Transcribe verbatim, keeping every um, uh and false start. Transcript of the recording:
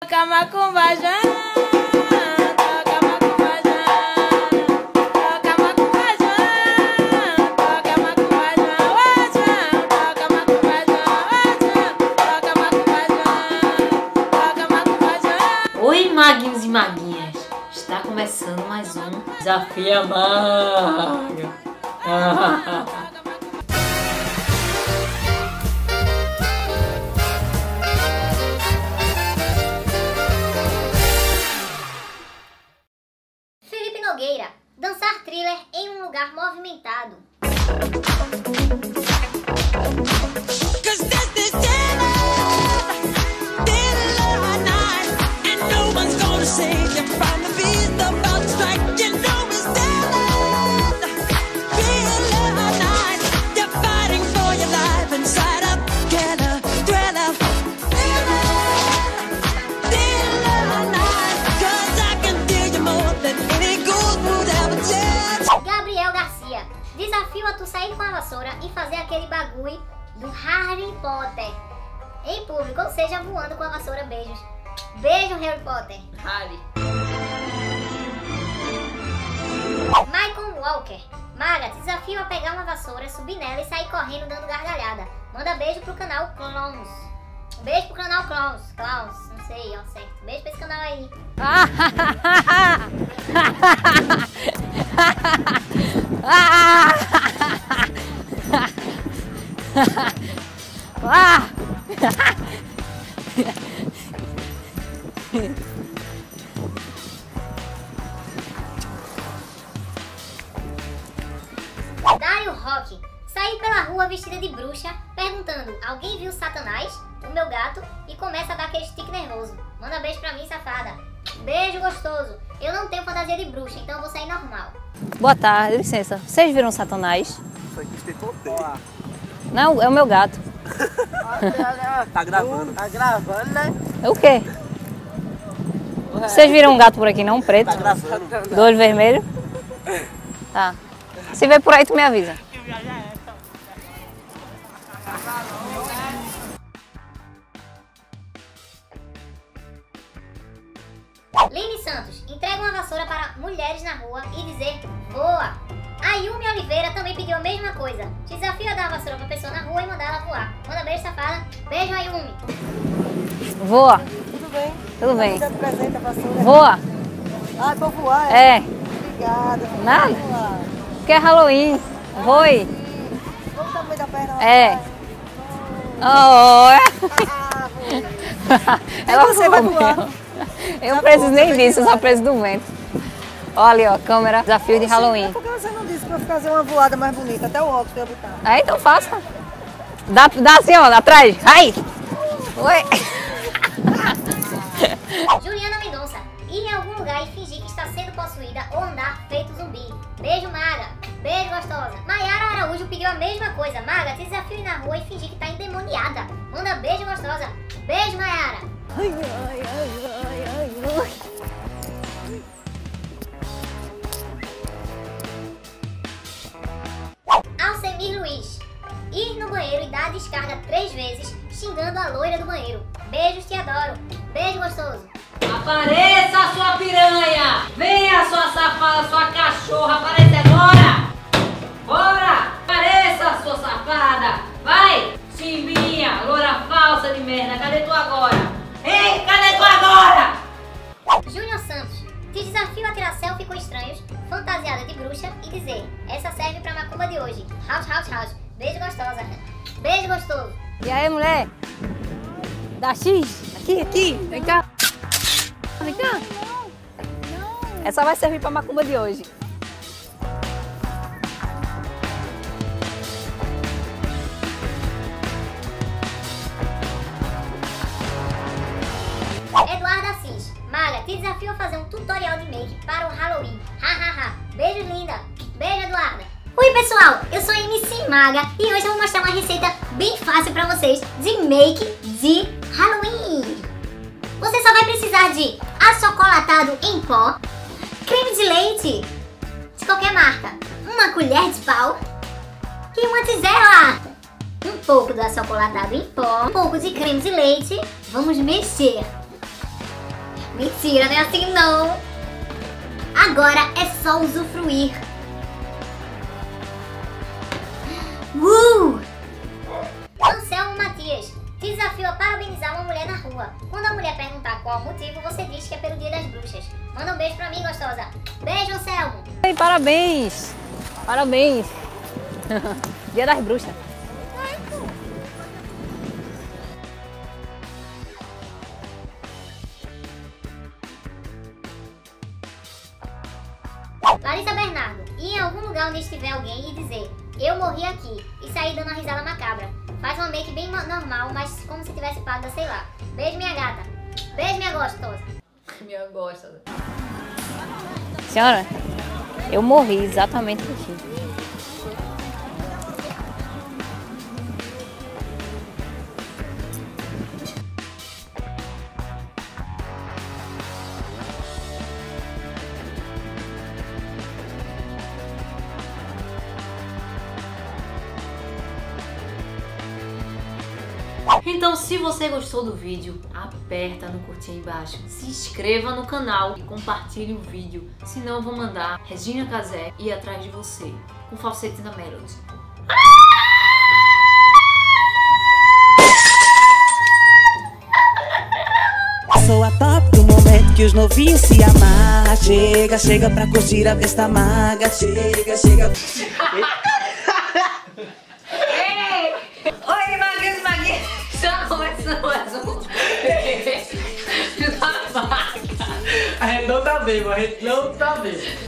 Toca macumba já, toca macumba já, toca macumba já, toca macumba já, toca macumba já, toca macumba já, toca macumba já. Oi, maguinhos e maguinhas, está começando mais um Desafio Maga. Nogueira, dançar thriller em um lugar movimentado. Desafio a tu sair com a vassoura e fazer aquele bagulho do Harry Potter em público, ou seja, voando com a vassoura. Beijos. Beijo, Harry Potter. Harry. Michael Walker. Maga, te desafio a pegar uma vassoura, subir nela e sair correndo dando gargalhada. Manda beijo pro canal Clowns. Beijo pro canal Clowns. Clowns, não sei, ó, certo. Beijo pra esse canal aí. Dário Rock. Saí pela rua vestida de bruxa, perguntando: alguém viu Satanás, o meu gato? E começa a dar aquele stick nervoso. Manda beijo pra mim, safada. Beijo gostoso. Eu não tenho fantasia de bruxa, então eu vou sair normal. Boa tarde, licença. Vocês viram Satanás? Isso aqui tem contei. Não, é o meu gato. Tá gravando. Tá gravando, né? É o quê? Vocês viram um gato por aqui, não? Um preto? Tá gravando. Do olho vermelho? Tá. Se vê por aí, tu me avisa. Lini Santos. Entrega uma vassoura para mulheres na rua e dizer: voa. A Yumi Oliveira também pediu a mesma coisa. Te desafio a dar uma vassoura pra pessoa na rua e mandar ela voar. Manda beijo, safada. Beijo, Ayumi. Voa. Tudo bem? Tudo bem. Você presente a vassoura? Voa. Ah, pra voar? É. É. Obrigada. Nada. Vamos lá. Porque é Halloween. Voe. Vamos também da perna. É. Oh, Ah, vou. ela você vai voa voar. mesmo. Eu não preciso nem disso, eu só preciso do vento. Olha ali, ó, câmera, desafio de Halloween. Por que você não disse pra eu fazer uma voada mais bonita? Até o óculos eu ia botar. Aí, então faça. Dá, dá assim, ó, atrás. Ai. Oi. Juliana Mendonça. Ir em algum lugar e fingir que está sendo possuída ou andar feito zumbi. Beijo, Maga. Beijo, gostosa. Maiara Araújo pediu a mesma coisa. Maga, te desafio ir na rua e fingir que tá endemoniada. Manda beijo, gostosa. Beijo, Maiara. Ai, ai, ai, ai, ai, ai. Alcemir Luiz. Ir no banheiro e dar a descarga três vezes, xingando a loira do banheiro. Beijos, te adoro. Beijo, gostoso. Apareça, sua piranha! Venha, sua safada, sua cachorra, aparece agora! Bora! Apareça, sua safada! Vai! Chimbinha, loura falsa de merda, cadê tu agora? Ei, cadê tu agora? Júnior Santos. Te desafio a tirar selfie com estranhos, fantasiada de bruxa, e dizer: essa serve pra macumba de hoje. House, house, house. Beijo, gostosa. Beijo, gostoso. E aí, mulher? Dá X? Aqui, aqui. Vem cá. Vem cá. Essa vai servir pra macumba de hoje. Eduardo Assis. Maga, te desafio a fazer um tutorial de make para o Halloween. Ha, ha, ha. Beijo, linda. Beijo, Eduarda. Oi, pessoal. Eu sou a M C Maga e hoje eu vou mostrar uma receita bem fácil para vocês de make de Halloween. Você só vai precisar de achocolatado em pó, creme de leite de qualquer marca, uma colher de pau e uma tigela. Um pouco do achocolatado em pó, um pouco de creme de leite. Vamos mexer. Mentira, não é assim não. Agora é só usufruir. Uh! Anselmo Matias te desafio a parabenizar uma mulher na rua. Quando a mulher perguntar qual o motivo, você diz que é pelo Dia das Bruxas. Manda um beijo pra mim, gostosa. Beijo, Anselmo. Ei, parabéns! Parabéns! Dia das Bruxas. Larissa Bernardo, ir em algum lugar onde estiver alguém e dizer eu morri aqui e sair dando uma risada macabra. Faz uma make bem normal, mas como se tivesse pago, sei lá. Beijo, minha gata. Beijo, minha gostosa. Minha gosta. Senhora, eu morri exatamente aqui. Então, se você gostou do vídeo, aperta no curtir aí embaixo, se inscreva no canal e compartilhe o vídeo. Senão eu vou mandar Regina Casé ir atrás de você, com falsete na Melody. Sou a top do momento que os novinhos se amarram. Chega, chega pra curtir a besta maga. Chega, chega. Oi, Maguinhos, Maguinhos! Já começando mais um vídeo da vaca. A gente não tá bebo, a gente não tá bebo.